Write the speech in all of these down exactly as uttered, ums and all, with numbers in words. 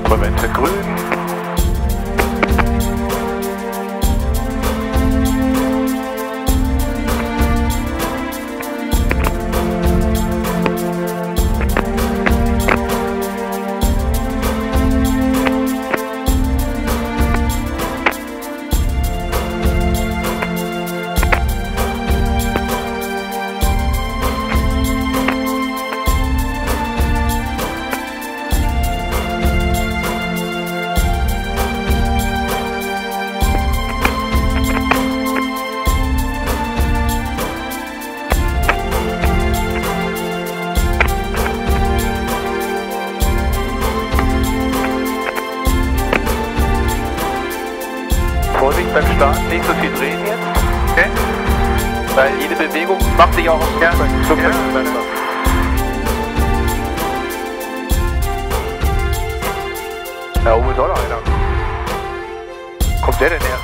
Momente grün. Vorsicht beim Start, nicht so viel drehen jetzt. Okay. Weil jede Bewegung macht sich auch auf ja. Flugzeug ja. besser. Da oben ist auch noch einer. Kommt der denn her?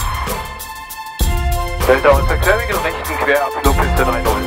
Delta und Verquerwinkel rechten Querabflug Piste drei null.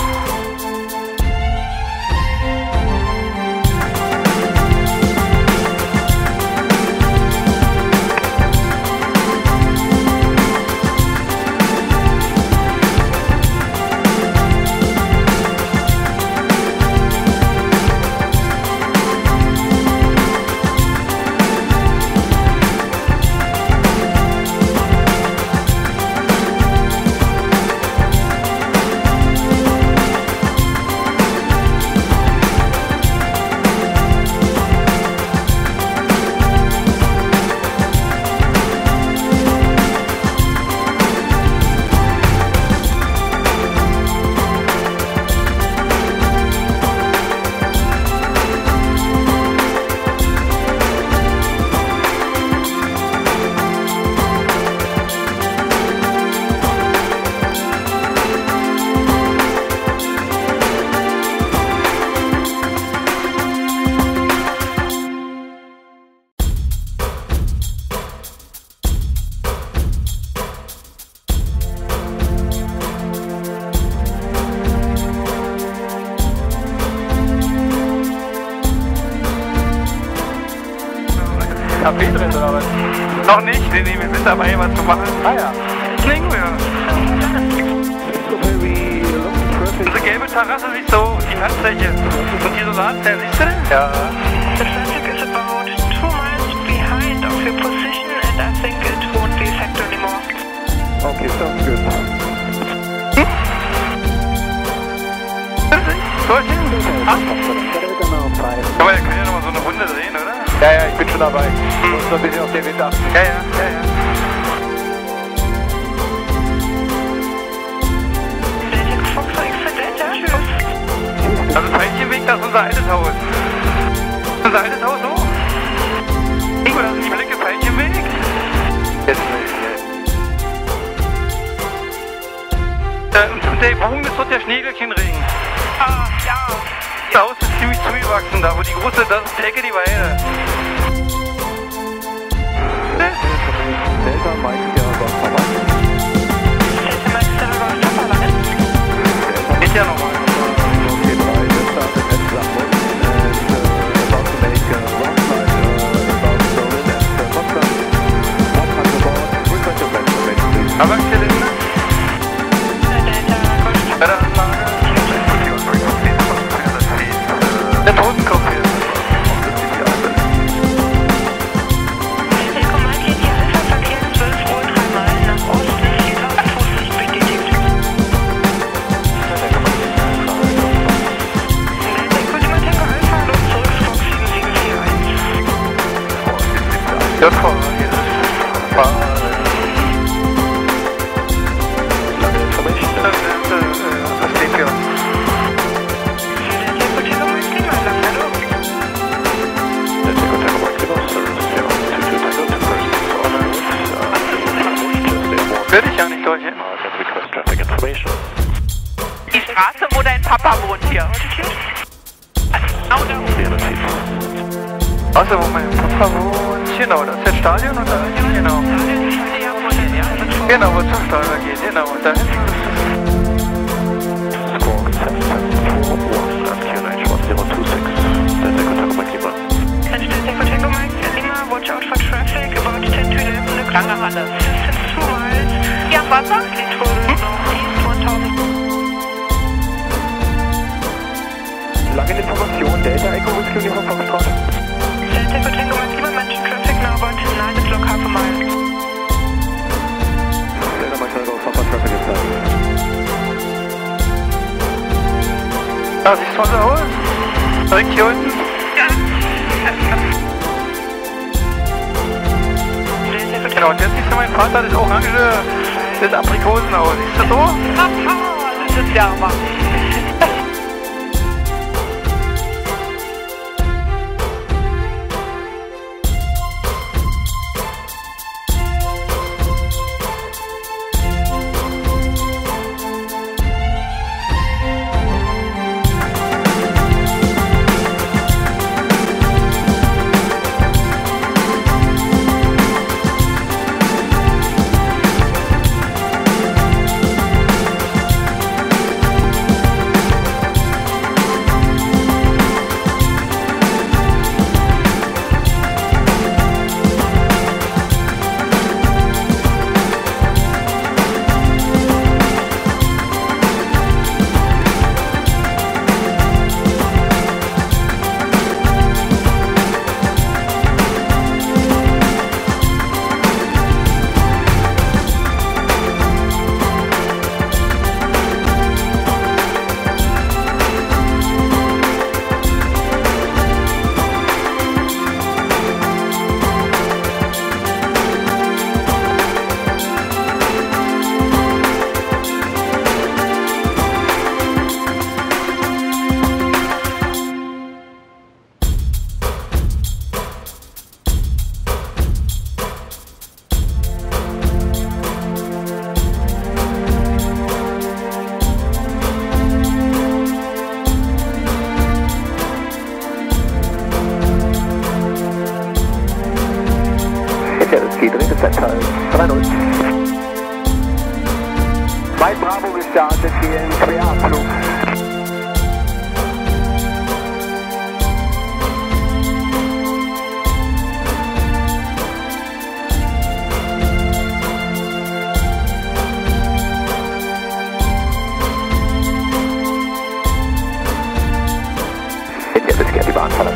Kaffee drin oder was? Noch nicht, nee, nee, wir sind dabei, was zu machen. Ah ja. Klingen wir. Unsere gelbe Terrasse siehst du, die Landfläche. Und die Solarzellen, siehst du denn? Ja. The traffic is about two miles behind of your position and I think it won't be a factor anymore. Okay, sounds good. Hm? Solche? Ah. Aber wir können ja nochmal so eine Runde drehen, oder? Ja, ja, ich bin schon dabei. Ich muss noch ein bisschen auf den Wind achten. Ja, ja, ja, ja. Also Veilchenweg, das ist unser altes Haus. Unser altes Haus so? Ingo, das ist die Blicke Veilchenweg? Jetzt nicht. Äh, und der Bogen ist dort der Schneeglöckchenring. Ah, ja. Das Haus ist ziemlich zugewachsen da, wo die große, das ist die Ecke, die Weide. Delta Mike Sierra Papa. Delta Mike Sierra Papa. Geht ja nochmal. Okay, drei, Delta, the next level. And uh, about to make a rough flight uh, about Berlin and uh, Potsdam. one hundred board, request your best information, please. Aber Zylinder? Delta, Anlage. Der Totenkopf hier. Ja, voll. Das steht hier. Würde ich ja nicht durch hin. Die Straße, wo dein Papa wohnt hier. Genau da. Außer wo mein Papa wohnt. Genau, das ist das Stadion und da hinten, genau. Genau, wo zum Stadion geht, genau. Und da hinten ist Dann stellt der Kollege Mike Information, Delta Echo Whiskey Uniform Foxtrot. Delta Echo Tango Maximum, mention traffic now about nine o'clock, half a mile. Delta Mike Golf, Papa Traffic inside. Ja, siehst du unser Haus? Direkt hier unten? Ja. Genau, und jetzt siehst du mein Vater, das orange, das Aprikosenhaus. Siehst du so? Das ist ja aber. Dritte Zentral, drei null. Mike Bravo gestartet hier im Querabflug. Jetzt ist gerne die Bahn verlassen.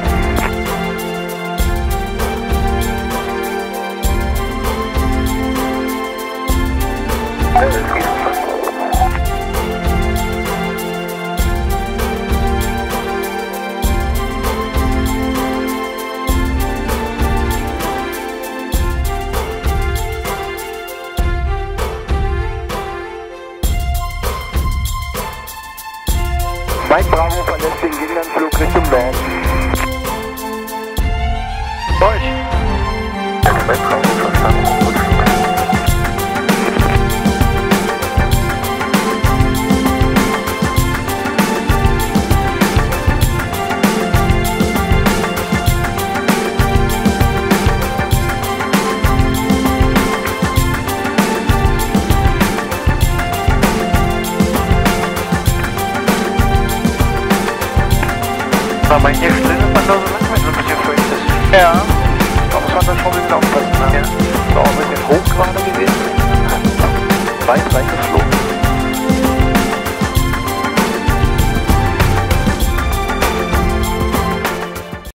Mike Bravo verlässt den Gegenanflug Richtung Norden. Deutsch. Mike Bravo verstanden. Aber hier drin ist man da so lang, wenn so ein bisschen feucht ist. Ja. Da muss man dann schon ein bisschen aufpassen. Ne? Ja. So, ein bisschen hoch gerade gewesen. Weit reingeflogen.